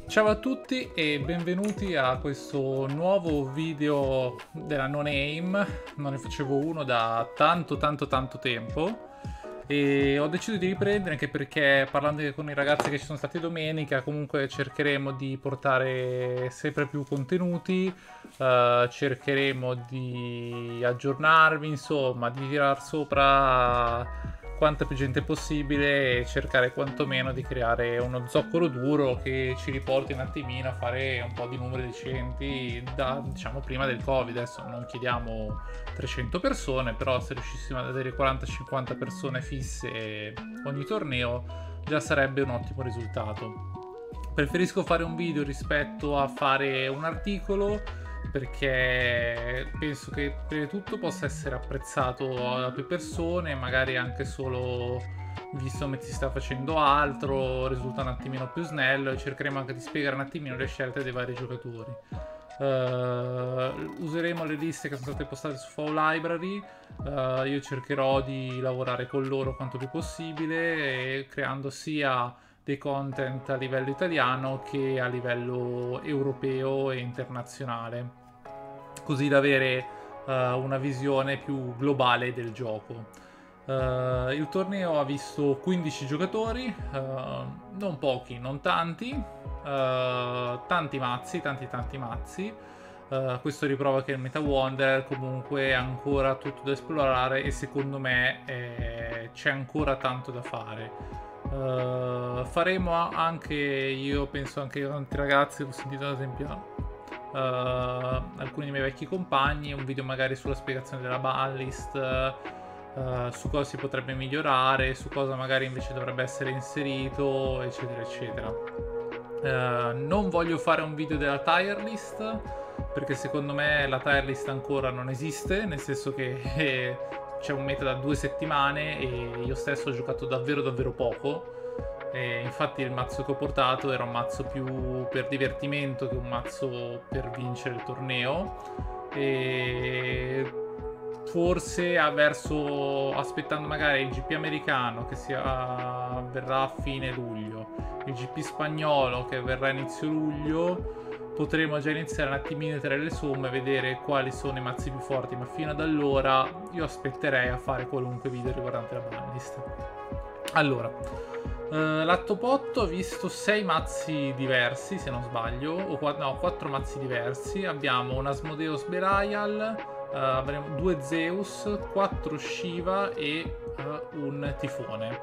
Ciao a tutti e benvenuti a questo nuovo video della No Name. Non ne facevo uno da tanto tempo e ho deciso di riprendere anche perché, parlando anche con i ragazzi che ci sono stati domenica, comunque cercheremo di portare sempre più contenuti, cercheremo di aggiornarvi, insomma, di tirar sopra quanta più gente possibile e cercare quantomeno di creare uno zoccolo duro che ci riporti un attimino a fare un po' di numeri decenti da, diciamo, prima del Covid. Adesso non chiediamo 300 persone, però se riuscissimo ad avere 40-50 persone fisse ogni torneo già sarebbe un ottimo risultato. Preferisco fare un video rispetto a fare un articolo, perché penso che prima di tutto possa essere apprezzato da più persone, magari anche solo visto che si sta facendo altro, risulta un attimino più snello e cercheremo anche di spiegare un attimino le scelte dei vari giocatori. Useremo le liste che sono state postate su FAO Library. Io cercherò di lavorare con loro quanto più possibile, creando sia dei content a livello italiano che a livello europeo e internazionale, così da avere una visione più globale del gioco. Il torneo ha visto 15 giocatori, non pochi, non tanti, tanti mazzi, tanti mazzi. Questo riprova che il Meta Wonder comunque è ancora tutto da esplorare e secondo me c'è ancora tanto da fare. Faremo anche, io penso anche tanti ragazzi, ho sentito ad esempio alcuni dei miei vecchi compagni, un video magari sulla spiegazione della banlist, su cosa si potrebbe migliorare, su cosa magari invece dovrebbe essere inserito, eccetera eccetera. Non voglio fare un video della tier list perché secondo me la tier list ancora non esiste, nel senso che c'è un meta da 2 settimane e io stesso ho giocato davvero poco. E infatti il mazzo che ho portato era un mazzo più per divertimento che un mazzo per vincere il torneo, e forse aspettando magari il GP americano che avverrà a fine luglio, il GP spagnolo che avverrà a inizio luglio, potremo già iniziare un attimino a tirare le somme e vedere quali sono i mazzi più forti, ma fino ad allora io aspetterei a fare qualunque video riguardante la banlist. Allora, l'atto pot ho visto 6 mazzi diversi, se non sbaglio, o 4 mazzi diversi. Abbiamo un Asmodeus Belial, avremo 2 Zeus, 4 Shiva e un Tifone.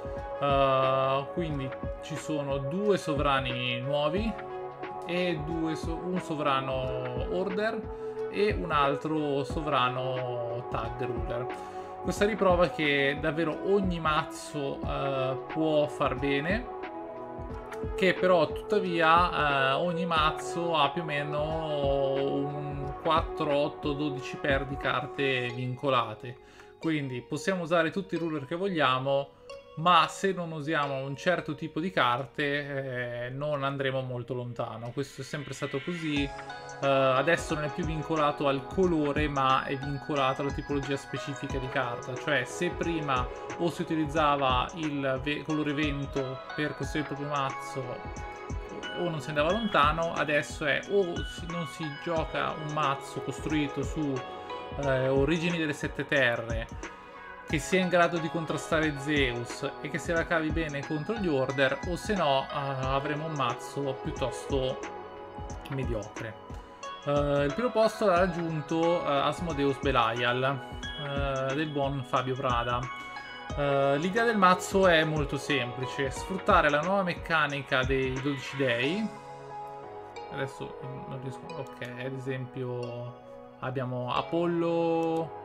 Quindi ci sono 2 sovrani nuovi e un sovrano Order e un altro sovrano Tag Ruler. Questa riprova che davvero ogni mazzo può far bene, che però tuttavia ogni mazzo ha più o meno un 4, 8, 12 pair di carte vincolate, quindi possiamo usare tutti i ruler che vogliamo, ma se non usiamo un certo tipo di carte non andremo molto lontano. Questo è sempre stato così. Adesso non è più vincolato al colore, ma è vincolato alla tipologia specifica di carta. Cioè, se prima o si utilizzava il colore vento per costruire il proprio mazzo o non si andava lontano, adesso è o non si gioca un mazzo costruito su origini delle 7 terre che sia in grado di contrastare Zeus e che se la cavi bene contro gli Order, o se no avremo un mazzo piuttosto mediocre. Il primo posto l'ha raggiunto Asmodeus Belial del buon Fabio Prada. L'idea del mazzo è molto semplice: sfruttare la nuova meccanica dei 12 dei. Adesso non riesco. Ok, ad esempio abbiamo Apollo,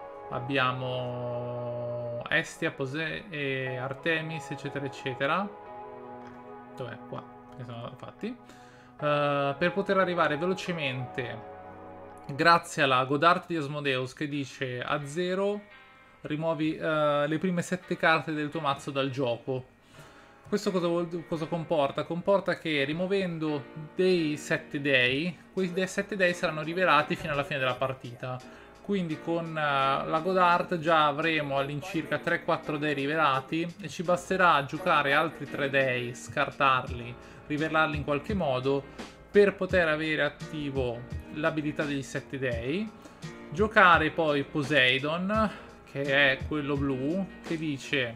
abbiamo Estia, Posè e Artemis, eccetera eccetera. Dov'è? Qua, che sono fatti. Per poter arrivare velocemente, grazie alla Godart di Asmodeus che dice a 0 rimuovi le prime 7 carte del tuo mazzo dal gioco. Questo cosa comporta? Comporta che rimuovendo dei 7 dei, quei 7 dei saranno rivelati fino alla fine della partita. Quindi con la Godard già avremo all'incirca 3-4 dei rivelati e ci basterà giocare altri 3 dei, scartarli, rivelarli in qualche modo per poter avere attivo l'abilità degli 7 dei. Giocare poi Poseidon, che è quello blu, che dice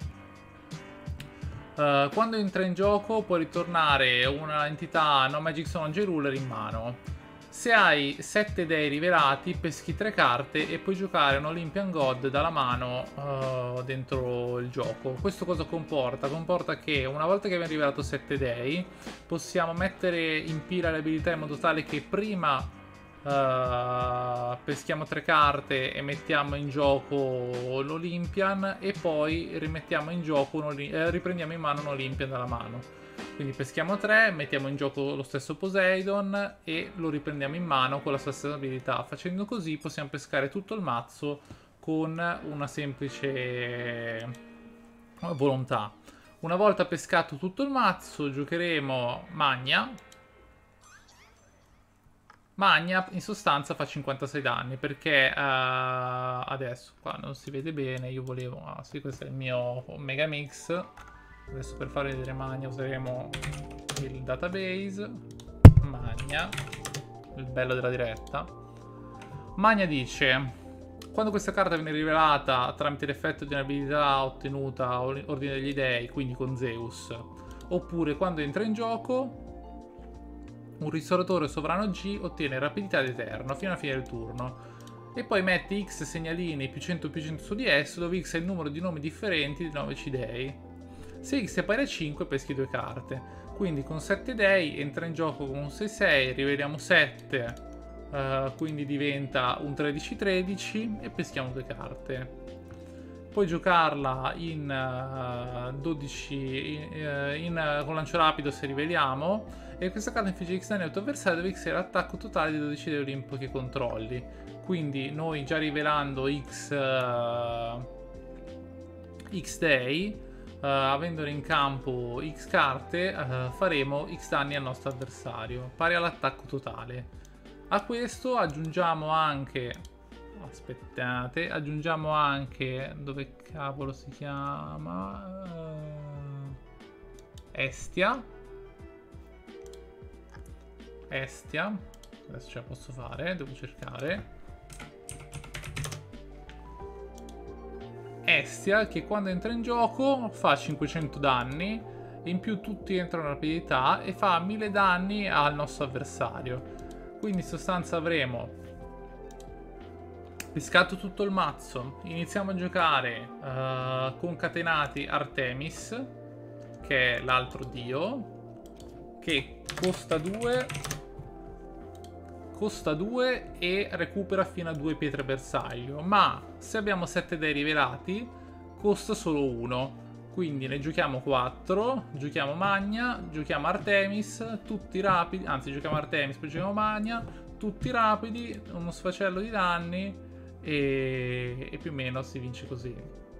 quando entra in gioco può ritornare una entità No Magic Stone J-Ruler in mano. Se hai 7 dei rivelati, peschi 3 carte e puoi giocare un Olympian God dalla mano dentro il gioco. Questo cosa comporta? Comporta che una volta che abbiamo rivelato 7 dei, possiamo mettere in pila le abilità in modo tale che prima peschiamo 3 carte e mettiamo in gioco l'Olympian e poi rimettiamo in gioco riprendiamo in mano un Olympian dalla mano. Quindi peschiamo 3, mettiamo in gioco lo stesso Poseidon e lo riprendiamo in mano con la sua stessa abilità. Facendo così possiamo pescare tutto il mazzo con una semplice volontà. Una volta pescato tutto il mazzo giocheremo Magna. Magna in sostanza fa 56 danni perché adesso qua non si vede bene, io volevo... Ah sì, questo è il mio Mega Mix. Adesso per far vedere Magna useremo il database. Magna, il bello della diretta. Magna dice: quando questa carta viene rivelata tramite l'effetto di un'abilità ottenuta a ordine degli dei, quindi con Zeus, oppure quando entra in gioco, un ristoratore sovrano G ottiene rapidità ed eterno fino alla fine del turno. E poi metti X segnalini più 100 su di esso, dove X è il numero di nomi differenti di 9 C-dei. Se X è pari a 5 peschi 2 carte. Quindi con 7 dei entra in gioco con un 6-6, riveliamo 7, quindi diventa un 13-13 e peschiamo 2 carte. Puoi giocarla in 12 con lancio rapido se riveliamo, e questa carta infligge X danni al tuo avversario dove X è l'attacco totale di 12 dei Olimpo che controlli. Quindi noi già rivelando X dei, avendone in campo X carte, faremo X danni al nostro avversario, pari all'attacco totale. A questo aggiungiamo anche... Aspettate, aggiungiamo anche... Dove cavolo si chiama? Estia. Estia. Adesso ce la posso fare, devo cercare. Estia, che quando entra in gioco fa 500 danni, e in più tutti entrano a rapidità e fa 1000 danni al nostro avversario. Quindi in sostanza avremo pescato tutto il mazzo, iniziamo a giocare concatenati Artemis, che è l'altro dio, che costa 2 e recupera fino a 2 pietre bersaglio, ma se abbiamo 7 dei rivelati costa solo 1, quindi ne giochiamo 4, giochiamo Magna, giochiamo Artemis, tutti rapidi, anzi giochiamo Artemis, poi giochiamo Magna, tutti rapidi, uno sfacello di danni e più o meno si vince così.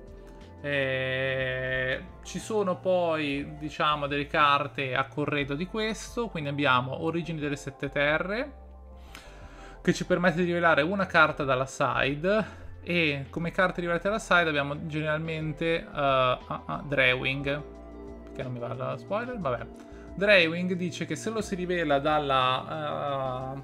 Ci sono poi, diciamo, delle carte a corredo di questo, quindi abbiamo Origini delle Sette Terre, che ci permette di rivelare una carta dalla side, e come carte rivelate dalla side abbiamo generalmente Drewing, che non mi va la spoiler, vabbè. Drewing dice che se lo si rivela dalla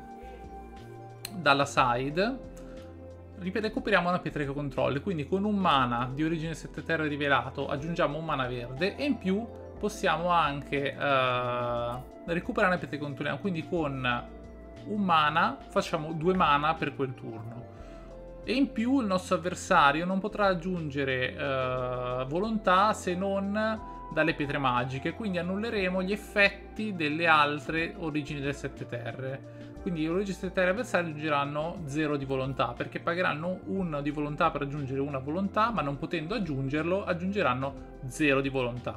side, recuperiamo una pietra che controlli, quindi con un mana di Origine 7 Terre rivelato aggiungiamo un mana verde e in più possiamo anche recuperare una pietra che controlliamo, quindi con un mana facciamo 2 mana per quel turno, e in più il nostro avversario non potrà aggiungere volontà se non dalle pietre magiche, quindi annulleremo gli effetti delle altre Origini delle Sette Terre. Quindi i Origini delle Sette Terre avversari aggiungeranno 0 di volontà, perché pagheranno 1 di volontà per aggiungere una volontà, ma non potendo aggiungerlo aggiungeranno 0 di volontà.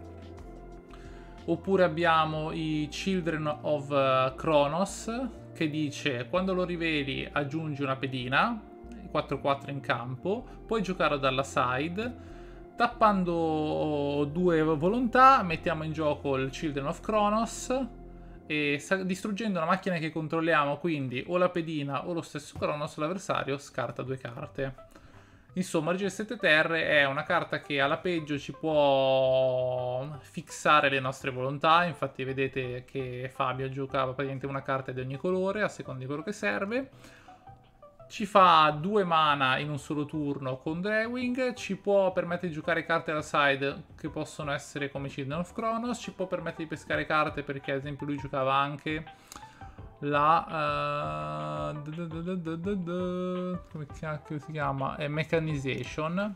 Oppure abbiamo i Children of Kronos, che dice quando lo riveli aggiungi una pedina, 4-4 in campo, puoi giocarlo dalla side, tappando 2 volontà mettiamo in gioco il Children of Kronos e distruggendo una macchina che controlliamo, quindi o la pedina o lo stesso Cronos, l'avversario scarta 2 carte. Insomma, Regime 7 Terre è una carta che alla peggio ci può fissare le nostre volontà. Infatti vedete che Fabio giocava praticamente una carta di ogni colore a seconda di quello che serve. Ci fa 2 mana in un solo turno con Drewing. Ci può permettere di giocare carte alla side che possono essere come Children of Chronos. Ci può permettere di pescare carte perché ad esempio lui giocava anche la come cacchio si chiama? È Mechanization,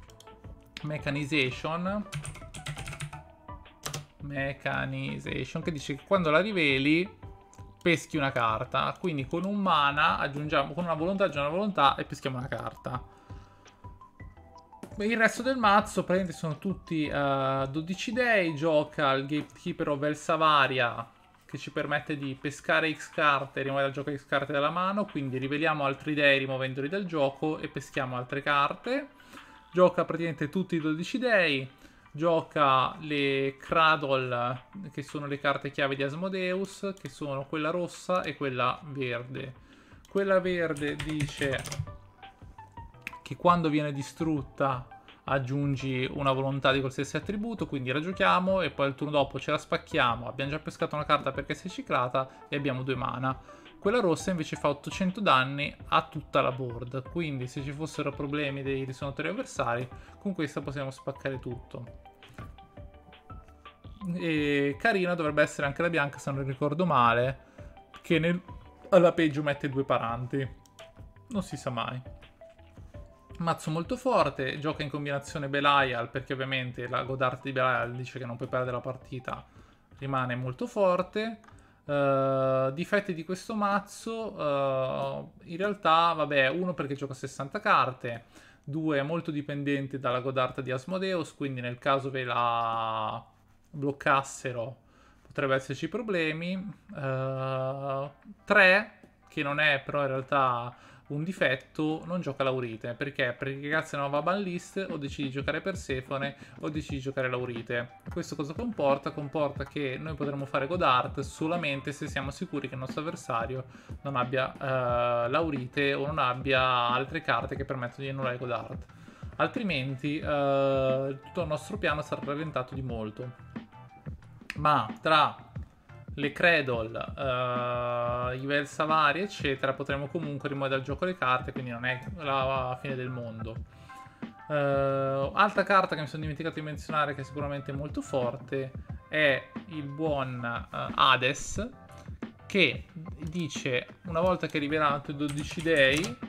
che dice che quando la riveli peschi una carta, quindi con un mana aggiungiamo, con una volontà aggiungiamo una volontà e peschiamo una carta. Il resto del mazzo praticamente sono tutti 12 dei. Gioca il Gatekeeper of Elsavaria, che ci permette di pescare X carte e rimuovere dal gioco X carte dalla mano, quindi riveliamo altri dei rimuovendoli dal gioco e peschiamo altre carte. Gioca praticamente tutti i 12 dei. Gioca le Cradle, che sono le carte chiave di Asmodeus, che sono quella rossa e quella verde. Quella verde dice che quando viene distrutta aggiungi una volontà di qualsiasi attributo, quindi la giochiamo e poi il turno dopo ce la spacchiamo, abbiamo già pescato una carta perché si è ciclata e abbiamo 2 mana. Quella rossa invece fa 800 danni a tutta la board, quindi se ci fossero problemi dei risuonatori avversari, con questa possiamo spaccare tutto. E carina dovrebbe essere anche la bianca, se non ricordo male, che alla peggio mette 2 paranti, non si sa mai. Mazzo molto forte, gioca in combinazione Belial perché ovviamente la Godart di Belial dice che non puoi perdere la partita, rimane molto forte. Difetti di questo mazzo, in realtà, vabbè, 1 perché gioca 60 carte, 2 è molto dipendente dalla Godart di Asmodeus, quindi nel caso ve la bloccassero potrebbe esserci problemi. 3, che non è però in realtà un difetto, non gioca Laurite. Perché? Perché cazzo è una nuova ban list, o decidi di giocare Persefone o decidi di giocare Laurite. Questo cosa comporta? Comporta che noi potremo fare Godart solamente se siamo sicuri che il nostro avversario non abbia Laurite o non abbia altre carte che permettono di annullare Godart. Altrimenti tutto il nostro piano sarà rallentato di molto. Ma tra le Cradle, i Velsavari, eccetera, potremo comunque rimuovere dal gioco le carte, quindi non è la fine del mondo. Altra carta che mi sono dimenticato di menzionare, che è sicuramente molto forte, è il buon Hades, che dice, una volta che rivelato i 12 dei,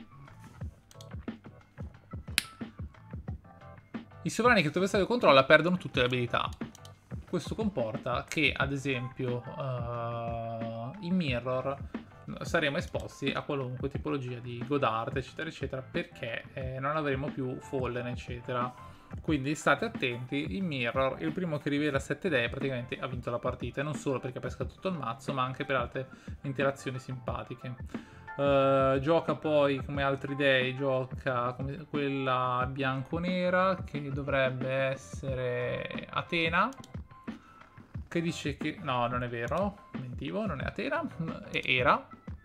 i sovrani che il tuo avversario controlla perdono tutte le abilità. Questo comporta che, ad esempio, in Mirror saremo esposti a qualunque tipologia di Godart, eccetera, eccetera, perché non avremo più Fallen, eccetera. Quindi state attenti, in Mirror il primo che rivela 7 dei praticamente ha vinto la partita, e non solo perché pesca tutto il mazzo, ma anche per altre interazioni simpatiche. Gioca poi come altri dei, gioca come quella bianco-nera, che dovrebbe essere Atena, che dice che... no, non è vero, mentivo, non è Atena, era,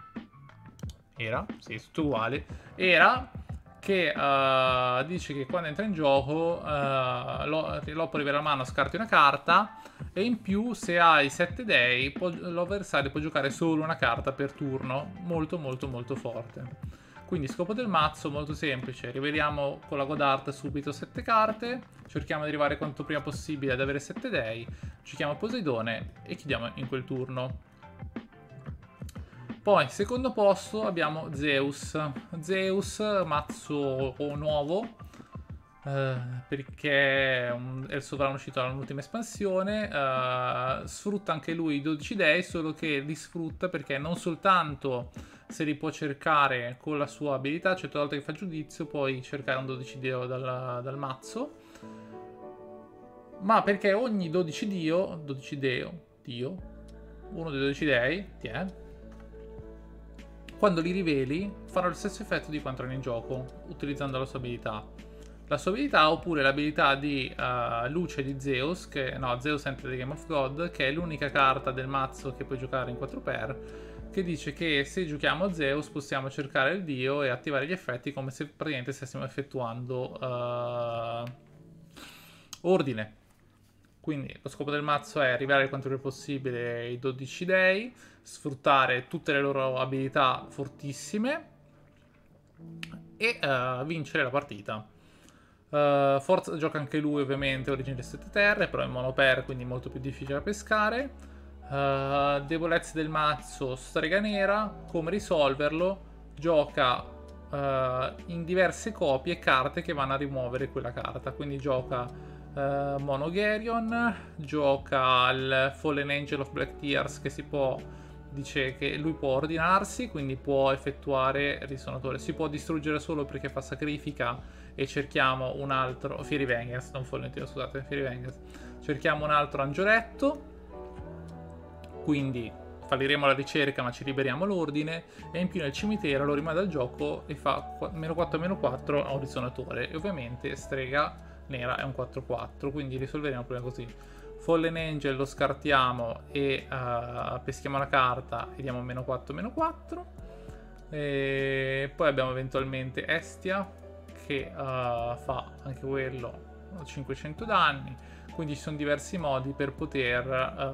sì, tutto uguale, era, che dice che quando entra in gioco l'oppo rivela la mano, scarti una carta, e in più se hai 7 dei l'avversario può giocare solo una carta per turno, molto molto molto forte. Quindi scopo del mazzo molto semplice, riveliamo con la Godart subito 7 carte, cerchiamo di arrivare quanto prima possibile ad avere 7 dei, giochiamo Poseidone e chiudiamo in quel turno. Poi, secondo posto abbiamo Zeus. Zeus, mazzo nuovo, perché è il sovrano uscito dall'ultima espansione. Sfrutta anche lui i 12 dei, solo che li sfrutta perché non soltanto se li può cercare con la sua abilità, cioè tutte le volte che fa giudizio puoi cercare un 12 dio dal mazzo, ma perché ogni 12 dio, uno dei 12 dei, quando li riveli fanno lo stesso effetto di quanto erano in gioco, utilizzando la sua abilità. la sua abilità, oppure l'abilità di Luce di Zeus, Zeus Enter the Game of God, che è l'unica carta del mazzo che puoi giocare in 4x, che dice che se giochiamo Zeus possiamo cercare il dio e attivare gli effetti come se praticamente stessimo effettuando ordine. Quindi lo scopo del mazzo è arrivare il quanto più possibile ai 12 dei, sfruttare tutte le loro abilità fortissime e vincere la partita. Forza gioca anche lui ovviamente origine 7 terre, però è monoper, quindi molto più difficile da pescare. Debolezze del mazzo, strega nera. Come risolverlo? Gioca in diverse copie carte che vanno a rimuovere quella carta, quindi gioca Mono Geryon, gioca il Fallen Angel of Black Tears, che dice che lui può ordinarsi, quindi può effettuare risonatore. Si può distruggere solo perché fa sacrifica, e cerchiamo un altro Fiery Vengeance, non Fallen Angel, scusate, Fiery Vengeance. Cerchiamo un altro angioletto, quindi falliremo la ricerca ma ci liberiamo l'ordine, e in più nel cimitero lo rimane dal gioco e fa -4/-4 a un risonatore, e ovviamente strega nera è un 4/4, quindi risolveremo il problema così. Fallen Angel lo scartiamo e peschiamo la carta e diamo -4/-4. E poi abbiamo eventualmente Estia, che fa anche quello 500 danni. Quindi ci sono diversi modi per poter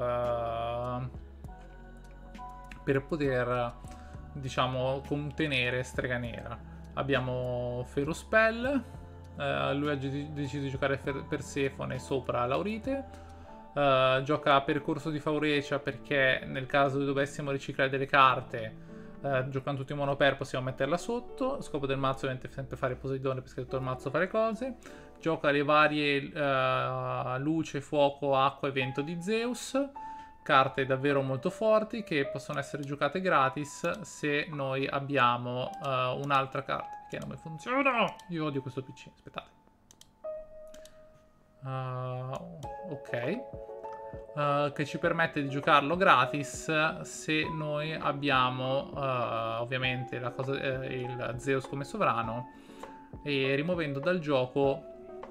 diciamo contenere strega nera. Abbiamo Feruspell, lui ha deciso di giocare Persefone sopra Laurite. Gioca Percorso di Faurecia perché nel caso dovessimo riciclare delle carte, giocando tutti in monoper possiamo metterla sotto. Scopo del mazzo è sempre fare Poseidone, perché tutto il mazzo fa le cose. Gioca le varie luce, fuoco, acqua e vento di Zeus, carte davvero molto forti che possono essere giocate gratis se noi abbiamo un'altra carta che non mi funziona. Io odio questo PC, aspettate. Ok. Che ci permette di giocarlo gratis se noi abbiamo ovviamente il Zeus come sovrano, e rimuovendo dal gioco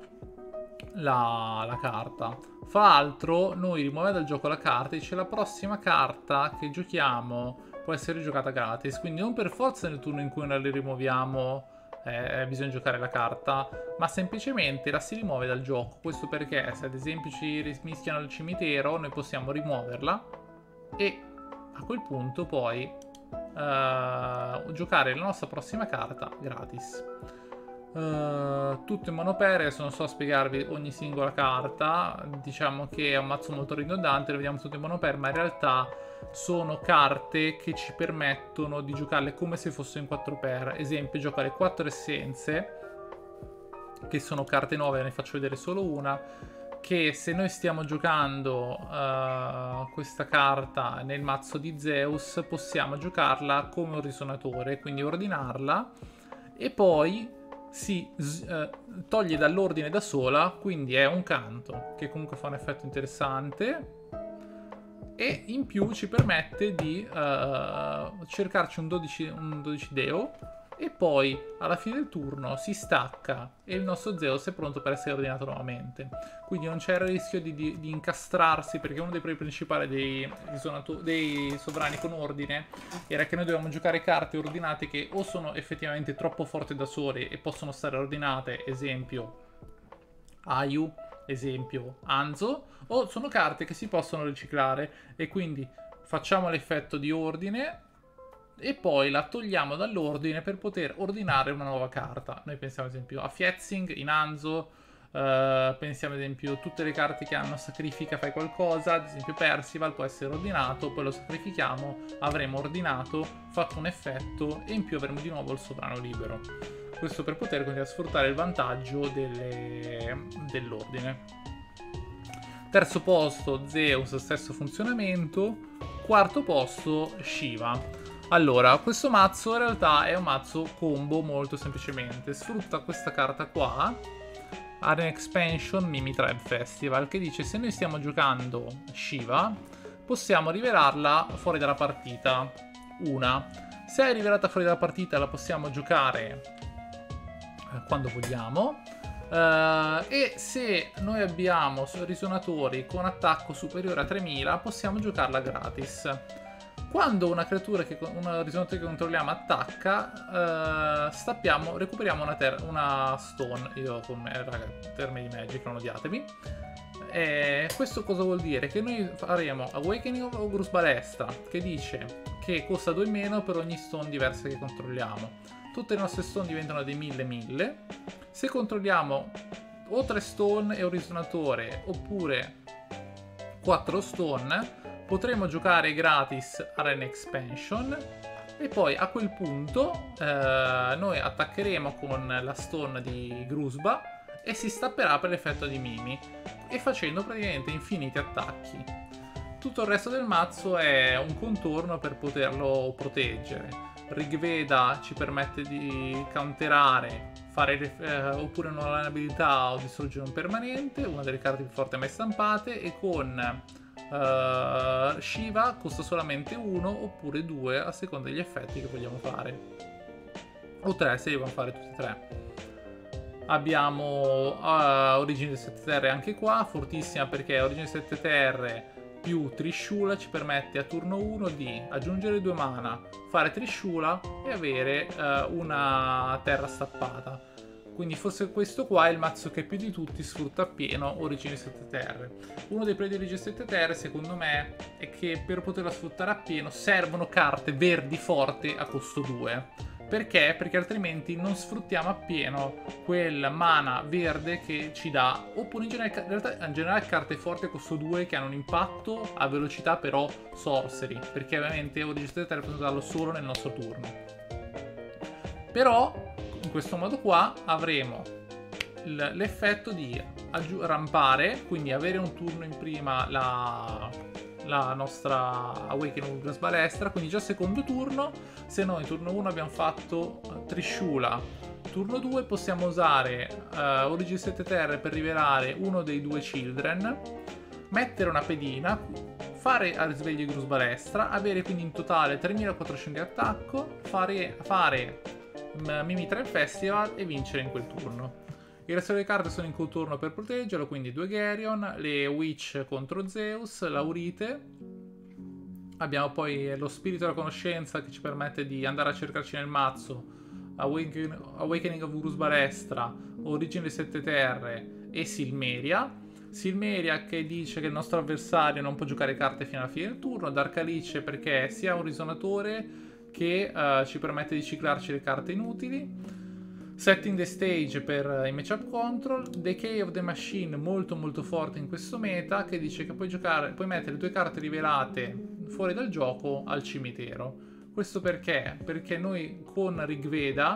la carta. Fra l'altro noi rimuovendo dal gioco la carta, dice la prossima carta che giochiamo può essere giocata gratis, quindi non per forza nel turno in cui noi la rimuoviamo bisogna giocare la carta, ma semplicemente la si rimuove dal gioco. Questo perché se ad esempio ci rismischiano al cimitero, noi possiamo rimuoverla e a quel punto poi giocare la nostra prossima carta gratis. Tutto in monopere, adesso non so spiegarvi ogni singola carta, diciamo che è un mazzo molto ridondante, lo vediamo tutto in monopere, ma in realtà sono carte che ci permettono di giocarle come se fosse in 4x. Esempio, giocare 4 essenze, che sono carte nuove, ne faccio vedere solo una, che se noi stiamo giocando questa carta nel mazzo di Zeus possiamo giocarla come un risonatore, quindi ordinarla, e poi si toglie dall'ordine da sola, quindi è un canto che comunque fa un effetto interessante, e in più ci permette di cercarci un 12 deo, e poi alla fine del turno si stacca e il nostro Zeus è pronto per essere ordinato nuovamente. Quindi non c'è il rischio di incastrarsi, perché uno dei problemi principali dei sovrani con ordine era che noi dovevamo giocare carte ordinate che o sono effettivamente troppo forti da sole e possono stare ordinate, esempio Ayu, esempio Anzo, o sono carte che si possono riciclare, e quindi facciamo l'effetto di ordine e poi la togliamo dall'ordine per poter ordinare una nuova carta. Noi pensiamo ad esempio a Fietzing in Anzo, pensiamo ad esempio a tutte le carte che hanno sacrifica fai qualcosa, ad esempio Percival può essere ordinato, poi lo sacrifichiamo, avremo ordinato, fatto un effetto e in più avremo di nuovo il sovrano libero. Questo per poter continuare a sfruttare il vantaggio dell'ordine. Terzo posto Zeus, stesso funzionamento. Quarto posto Shiva. Allora, questo mazzo in realtà è un mazzo combo molto semplicemente. Sfrutta questa carta qua, Arena Expansion Mimi Tribe Festival, che dice se noi stiamo giocando Shiva possiamo rivelarla fuori dalla partita. Se è rivelata fuori dalla partita la possiamo giocare quando vogliamo. E se noi abbiamo risonatori con attacco superiore a 3000 possiamo giocarla gratis. Quando un risonatore che controlliamo attacca, recuperiamo una stone. Io con me, raga, termini di Magic, non odiatemi. Questo cosa vuol dire? Che noi faremo Awakening of Grus Balestra, che dice che costa 2 meno per ogni stone diversa che controlliamo. Tutte le nostre stone diventano dei 1000-1000. Se controlliamo o 3 stone e un risonatore, oppure 4 stone, potremo giocare gratis Arena Expansion. E poi a quel punto noi attaccheremo con la stone di Grusba e si stapperà per l'effetto di Mimi, e facendo praticamente infiniti attacchi. Tutto il resto del mazzo è un contorno per poterlo proteggere. Rigveda ci permette di counterare, oppure non ha un'abilità o distruggere un permanente, una delle carte più forti mai stampate, e con Shiva costa solamente 1 oppure 2 a seconda degli effetti che vogliamo fare, o 3 se li vogliamo fare tutti e 3. Abbiamo Origine 7 Terre anche qua, fortissima, perché Origine 7 Terre più Trishula ci permette a turno 1 di aggiungere 2 mana, fare Trishula e avere una terra stappata. Quindi forse questo qua è il mazzo che più di tutti sfrutta appieno Origine 7 Terre. Uno dei play di Origine 7 Terre secondo me è che per poterla sfruttare appieno servono carte verdi forti a costo 2. Perché? Perché altrimenti non sfruttiamo appieno quel mana verde che ci dà, oppure in generale carte forti a costo 2 che hanno un impatto a velocità però sorcery, perché ovviamente Origine 7 Terre possiamo usarlo solo nel nostro turno. Però in questo modo qua avremo l'effetto di rampare, quindi avere un turno in prima la nostra Awakening of Grus Balestra, quindi già secondo turno, se noi turno 1 abbiamo fatto Trishula, turno 2 possiamo usare Origine 7 Terre per rivelare uno dei 2 Children, mettere una pedina, fare al risveglio di Grus Balestra, avere quindi in totale 3400 di attacco, fare Mimi 3 Festival e vincere in quel turno. Il resto delle carte sono in contorno per proteggerlo, quindi 2 Geryon, le Witch contro Zeus, l'Aurite. Abbiamo poi lo Spirito della Conoscenza che ci permette di andare a cercarci nel mazzo Awakening of Grus Balestra, Origine 7 Terre e Silmeria. Silmeria che dice che il nostro avversario non può giocare carte fino alla fine del turno. Dark Alice perché è sia un risonatore che ci permette di ciclarci le carte inutili. Setting the Stage per i matchup control. Decay of the Machine molto molto forte in questo meta, che dice che puoi mettere 2 carte rivelate fuori dal gioco al cimitero. Questo perché? Perché noi con Rigveda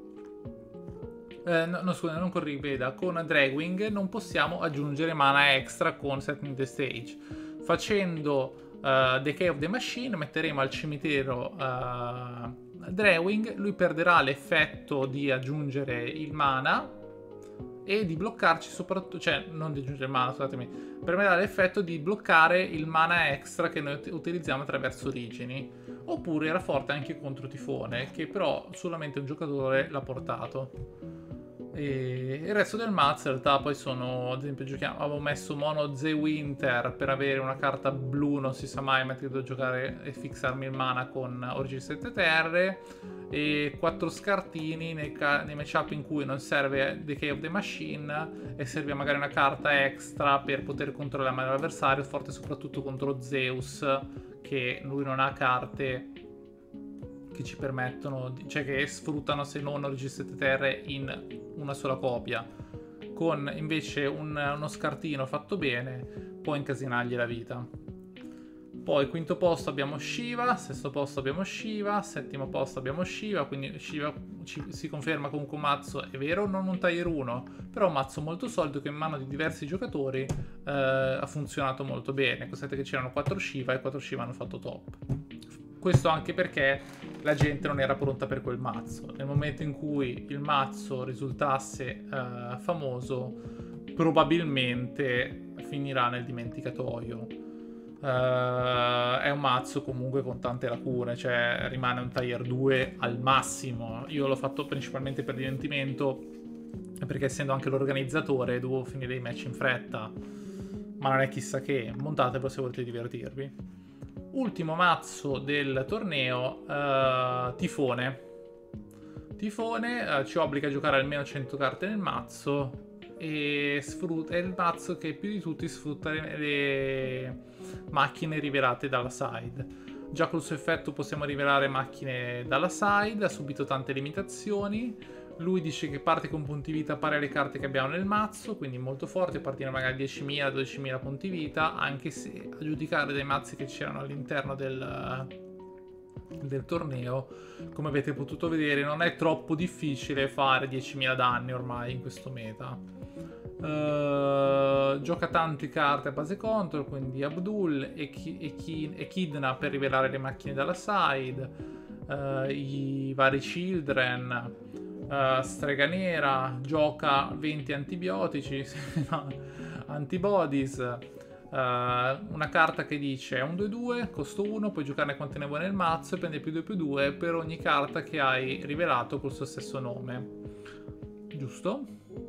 non con Rigveda, con Dragwing non possiamo aggiungere mana extra con Setting the Stage. Facendo Decay of the Machine metteremo al cimitero Dragwing, lui perderà l'effetto di aggiungere il mana e di bloccarci soprattutto, cioè non di aggiungere il mana, scusatemi, permetterà l'effetto di bloccare il mana extra che noi utilizziamo attraverso Origini. Oppure era forte anche contro Tifone, che però solamente un giocatore l'ha portato. E il resto del mazzo in realtà poi sono, ad esempio avevo messo mono The Winter per avere una carta blu, non si sa mai, mentre devo giocare e fissarmi il mana con Origine 7 Terre, e 4 scartini nei matchup in cui non serve Decay of the Machine e serve magari una carta extra per poter controllare meglio l'avversario, forte soprattutto contro Zeus, che lui non ha carte che ci permettono, cioè che sfruttano se non Origine 7 Terre in una sola copia. Con invece uno scartino fatto bene può incasinargli la vita. Poi quinto posto abbiamo Shiva, sesto posto abbiamo Shiva, settimo posto abbiamo Shiva, quindi Shiva si conferma comunque un mazzo, è vero, non un tier 1, però un mazzo molto solido che in mano di diversi giocatori ha funzionato molto bene. Considerate che c'erano 4 Shiva e 4 Shiva hanno fatto top. Questo anche perché la gente non era pronta per quel mazzo. Nel momento in cui il mazzo risultasse famoso, probabilmente finirà nel dimenticatoio. È un mazzo comunque con tante lacune, cioè rimane un tier 2 al massimo. Io l'ho fatto principalmente per divertimento, perché essendo anche l'organizzatore dovevo finire i match in fretta, ma non è chissà che, montatelo se volete divertirvi. Ultimo mazzo del torneo, Tifone. Tifone ci obbliga a giocare almeno 100 carte nel mazzo e è il mazzo che più di tutti sfrutta le macchine rivelate dalla side. Già col suo effetto possiamo rivelare macchine dalla side, ha subito tante limitazioni. Lui dice che parte con punti vita pari alle carte che abbiamo nel mazzo, quindi molto forte, partire magari 10.000, 12.000 punti vita, anche se a giudicare dai mazzi che c'erano all'interno del torneo, come avete potuto vedere, non è troppo difficile fare 10.000 danni ormai in questo meta. Gioca tante carte a base control, quindi Abdul e Kidna per rivelare le macchine dalla side, i vari Children, Strega gioca 20 antibiotici, antibodies, una carta che dice è un 2-2, costo 1, puoi giocarne quante ne vuoi nel mazzo e prende +2/+2 per ogni carta che hai rivelato col suo stesso nome. Giusto?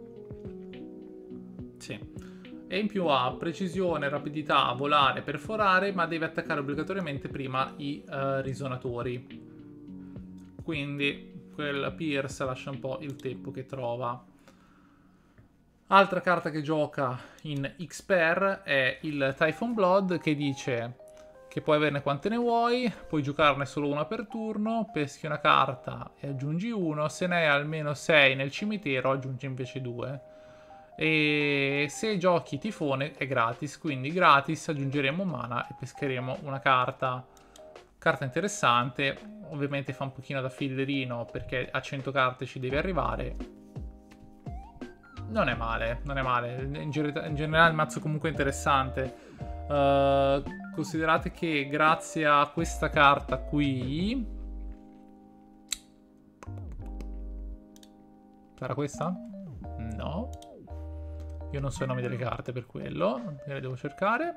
Sì. E in più ha precisione, rapidità, volare, perforare, ma deve attaccare obbligatoriamente prima i risonatori. Quindi quel Pierce lascia un po' il tempo che trova. Altra carta che gioca in X-Per è il Typhon Blood, che dice che puoi averne quante ne vuoi, puoi giocarne solo una per turno, peschi una carta e aggiungi 1, se ne hai almeno 6 nel cimitero aggiungi invece 2. E se giochi Tifone è gratis, quindi gratis aggiungeremo mana e pescheremo una carta. Carta interessante, ovviamente fa un pochino da fillerino perché a 100 carte ci deve arrivare. Non è male, non è male. In generale il mazzo comunque è interessante. Considerate che grazie a questa carta qui... Sarà questa? No. Io non so i nomi delle carte per quello, le devo cercare.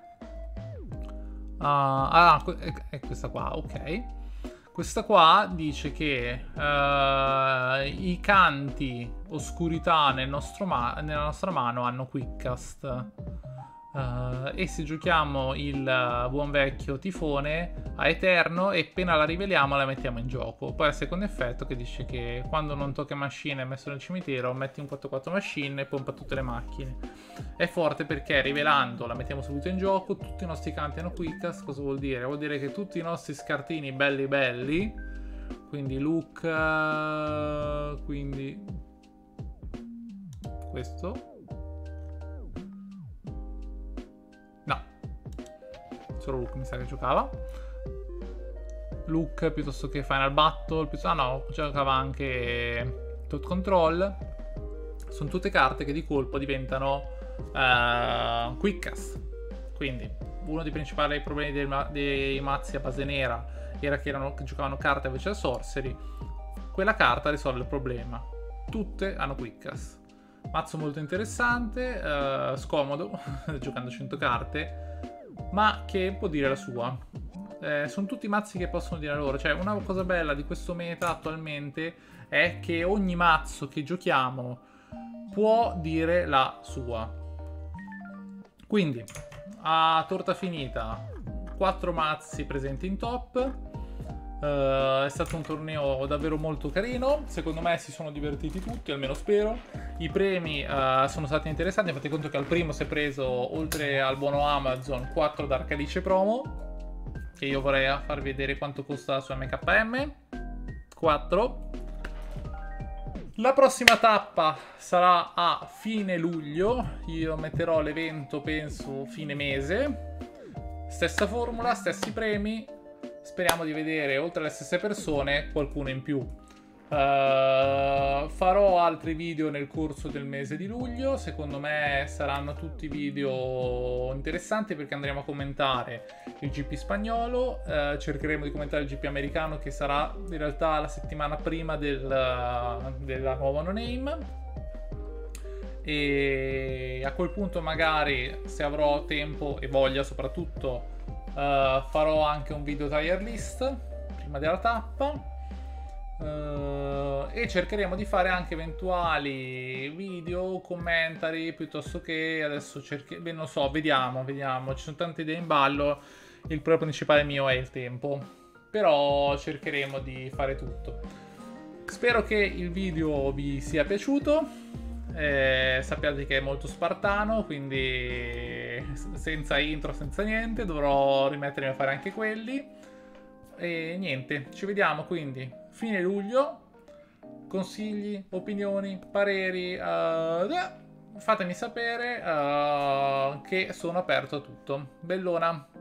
È questa qua, ok. Questa qua dice che i canti oscurità nella nostra mano hanno Quickcast. E se giochiamo il buon vecchio Tifone a Eterno e appena la riveliamo la mettiamo in gioco. Poi il secondo effetto che dice che quando non tocca machine è messo nel cimitero, metti un 4/4 machine e pompa tutte le macchine. È forte perché rivelando la mettiamo subito in gioco, tutti i nostri canti hanno Quickcast. Cosa vuol dire? Vuol dire che tutti i nostri scartini belli belli, quindi Luke, quindi questo, solo Luke mi sa che giocava. Luke piuttosto che Final Battle, no, giocava anche Thought Control. Sono tutte carte che di colpo diventano Quickcast. Quindi uno dei principali problemi dei mazzi a base nera era che giocavano carte invece da Sorcery. Quella carta risolve il problema. Tutte hanno Quickcast. Mazzo molto interessante, scomodo, giocando 100 carte, ma che può dire la sua. Sono tutti mazzi che possono dire la loro. Cioè, una cosa bella di questo meta attualmente è che ogni mazzo che giochiamo può dire la sua. Quindi, a torta finita, 4 mazzi presenti in top. È stato un torneo davvero molto carino. Secondo me si sono divertiti tutti, almeno spero. I premi sono stati interessanti. Fate conto che al primo si è preso, oltre al buono Amazon, 4 Dark Alice promo, che io vorrei farvi vedere quanto costa su MKM. 4. La prossima tappa sarà a fine luglio. Io metterò l'evento, penso, fine mese. Stessa formula, stessi premi. Speriamo di vedere, oltre alle stesse persone, qualcuno in più. Farò altri video nel corso del mese di luglio. Secondo me saranno tutti video interessanti perché andremo a commentare il GP spagnolo. Cercheremo di commentare il GP americano, che sarà in realtà la settimana prima della nuova No Name. E a quel punto magari, se avrò tempo e voglia soprattutto, farò anche un video tier list prima della tappa. E cercheremo di fare anche eventuali video, commentari, piuttosto che adesso beh, non so, vediamo, ci sono tante idee in ballo, il problema principale mio è il tempo, però cercheremo di fare tutto. Spero che il video vi sia piaciuto, sappiate che è molto spartano, quindi senza intro, senza niente, dovrò rimettermi a fare anche quelli. E niente, ci vediamo quindi fine luglio. Consigli, opinioni, pareri, fatemi sapere che sono aperto a tutto. Bellona.